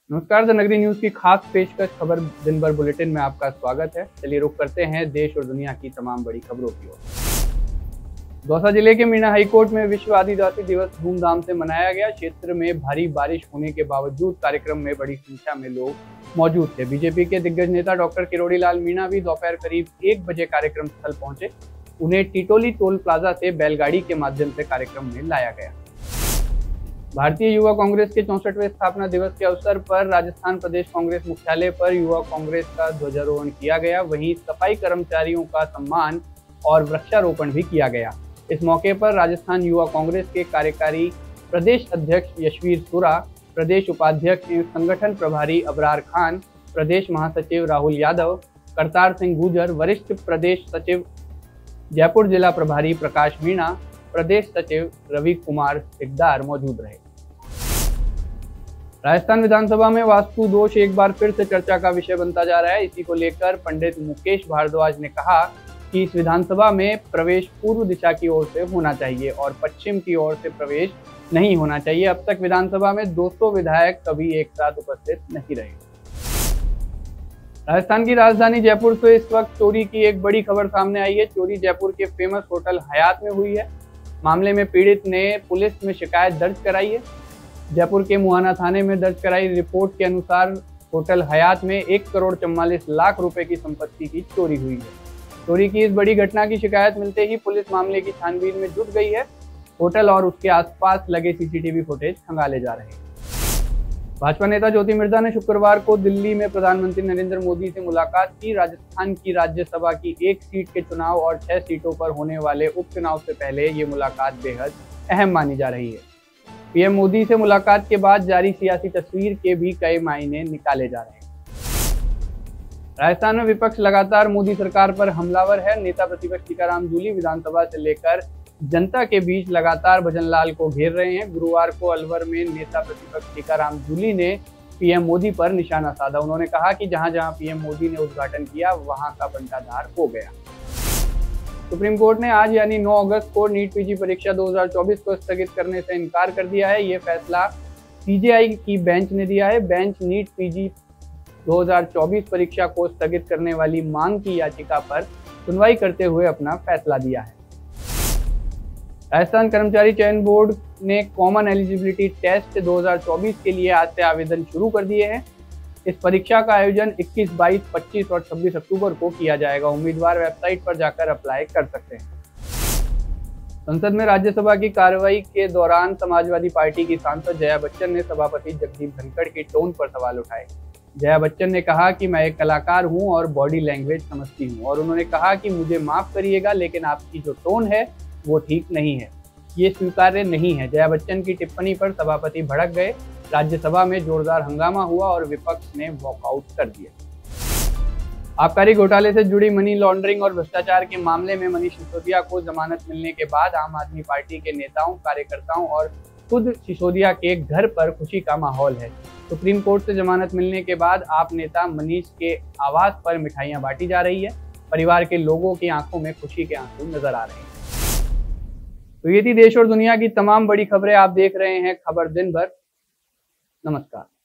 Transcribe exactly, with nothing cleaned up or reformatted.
नमस्कार, द नगरी न्यूज की खास पेशकश खबर दिन भर बुलेटिन में आपका स्वागत है। चलिए रुक करते हैं देश और दुनिया की तमाम बड़ी खबरों की ओर। दौसा जिले के मीणा हाईकोर्ट में विश्व आदिवासी दिवस धूमधाम से मनाया गया। क्षेत्र में भारी बारिश होने के बावजूद कार्यक्रम में बड़ी संख्या में लोग मौजूद थे। बीजेपी के दिग्गज नेता डॉक्टर किरोड़ी लाल मीणा भी दोपहर करीब एक बजे कार्यक्रम स्थल पहुंचे। उन्हें टिटोली टोल प्लाजा से बैलगाड़ी के माध्यम से कार्यक्रम में लाया गया। भारतीय युवा कांग्रेस के चौसठवें स्थापना दिवस के अवसर पर राजस्थान प्रदेश कांग्रेस मुख्यालय पर युवा कांग्रेस का ध्वजारोहण किया गया। वहीं सफाई कर्मचारियों का सम्मान और वृक्षारोपण भी किया गया। इस मौके पर राजस्थान युवा कांग्रेस के कार्यकारी प्रदेश अध्यक्ष यशवीर सुरा, प्रदेश उपाध्यक्ष एवं संगठन प्रभारी अबरार खान, प्रदेश महासचिव राहुल यादव, करतार सिंह गुर्जर, वरिष्ठ प्रदेश सचिव जयपुर जिला प्रभारी प्रकाश मीणा, प्रदेश सचिव रवि कुमार सिकदार मौजूद रहे। राजस्थान विधानसभा में वास्तु दोष एक बार फिर से चर्चा का विषय बनता जा रहा है। इसी को लेकर पंडित मुकेश भारद्वाज ने कहा कि इस विधानसभा में प्रवेश पूर्व दिशा की ओर से होना चाहिए और पश्चिम की ओर से प्रवेश नहीं होना चाहिए। अब तक विधानसभा में दो सौ विधायक कभी एक साथ उपस्थित नहीं रहे। राजस्थान की राजधानी जयपुर से इस वक्त चोरी की एक बड़ी खबर सामने आई है। चोरी जयपुर के फेमस होटल हयात में हुई है। मामले में पीड़ित ने पुलिस में शिकायत दर्ज कराई है। जयपुर के मुहाना थाने में दर्ज कराई रिपोर्ट के अनुसार होटल हयात में एक करोड़ चौवालीस लाख रुपए की संपत्ति की चोरी हुई है। चोरी की इस बड़ी घटना की शिकायत मिलते ही पुलिस मामले की छानबीन में जुट गई है। होटल और उसके आसपास लगे सीसीटीवी फुटेज खंगाले जा रहे हैं। भाजपा नेता ज्योति मिर्जा ने शुक्रवार को दिल्ली में प्रधानमंत्री नरेंद्र मोदी से मुलाकात की। राजस्थान की राज्यसभा की एक सीट के चुनाव और छह सीटों पर होने वाले उपचुनाव से पहले ये मुलाकात बेहद अहम मानी जा रही है। पीएम मोदी से मुलाकात के बाद जारी सियासी तस्वीर के भी कई मायने निकाले जा रहे हैं। राजस्थान में विपक्ष लगातार मोदी सरकार पर हमलावर है। नेता प्रतिपक्ष टीकाराम जूली विधानसभा से लेकर जनता के बीच लगातार भजनलाल को घेर रहे हैं। गुरुवार को अलवर में नेता प्रतिपक्ष टीकाराम जूली ने पीएम मोदी पर निशाना साधा। उन्होंने कहा कि जहां जहां पीएम मोदी ने उद्घाटन किया वहां का बंटाधार हो गया। सुप्रीम कोर्ट ने आज यानी नौ अगस्त को नीट पीजी परीक्षा दो हज़ार चौबीस को स्थगित करने से इनकार कर दिया है। ये फैसला सीजेआई की बेंच ने दिया है। बेंच नीट पीजी दो हज़ार चौबीस परीक्षा को स्थगित करने वाली मांग की याचिका पर सुनवाई करते हुए अपना फैसला दिया है। राजस्थान कर्मचारी चयन बोर्ड ने कॉमन एलिजिबिलिटी टेस्ट दो हज़ार चौबीस के लिए आज से आवेदन शुरू कर दिए हैं। इस परीक्षा का आयोजन इक्कीस, बाईस, पच्चीस और छब्बीस अक्टूबर को किया जाएगा। उम्मीदवार वेबसाइट पर जाकर अप्लाई कर सकते हैं। संसद में राज्यसभा की कार्रवाई के दौरान समाजवादी पार्टी की सांसद जया बच्चन ने सभापति जगदीप धनखड़ की टोन पर सवाल उठाए। जया बच्चन ने कहा कि मैं एक कलाकार हूं और बॉडी लैंग्वेज समझती हूं और उन्होंने कहा कि मुझे माफ करिएगा लेकिन आपकी जो टोन है वो ठीक नहीं है, ये स्वीकार्य नहीं है। जया बच्चन की टिप्पणी पर सभापति भड़क गए। राज्यसभा में जोरदार हंगामा हुआ और विपक्ष ने वॉकआउट कर दिया। आबकारी घोटाले से जुड़ी मनी लॉन्ड्रिंग और भ्रष्टाचार के मामले में मनीष सिसोदिया को जमानत मिलने के बाद आम आदमी पार्टी के नेताओं, कार्यकर्ताओं और खुद सिसोदिया के घर पर खुशी का माहौल है। सुप्रीम कोर्ट से जमानत मिलने के बाद आप नेता मनीष के आवास पर मिठाइयां बांटी जा रही है। परिवार के लोगों की आंखों में खुशी के आंसू नजर आ रहे हैं। तो ये थी देश और दुनिया की तमाम बड़ी खबरें। आप देख रहे हैं खबर दिन भर। नमस्कार।